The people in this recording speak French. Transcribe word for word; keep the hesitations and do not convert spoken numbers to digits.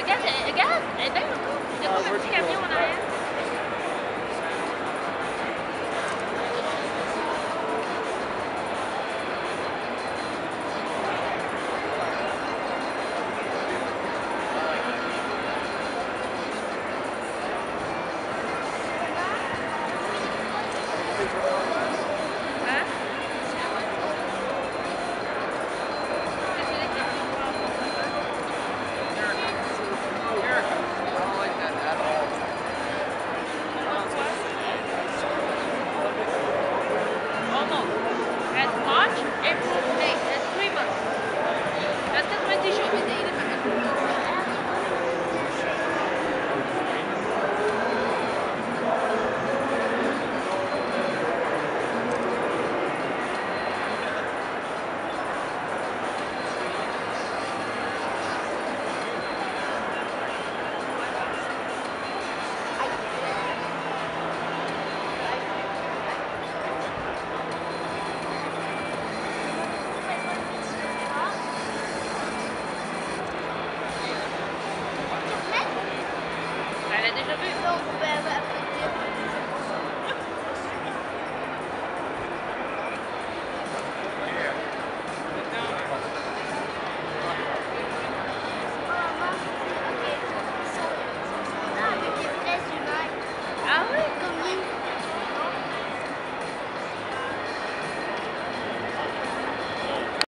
Regarde, regarde, elle est belle encore. Il y a Ah, comme un where'd petit you go camion with en that? arrière. Hein? C'est celui qui est plus fort. Erica, I don't like that at all. Pourquoi? Almost. As March, April, May. That's three months. That's the twenty show with the Elle a déjà vu.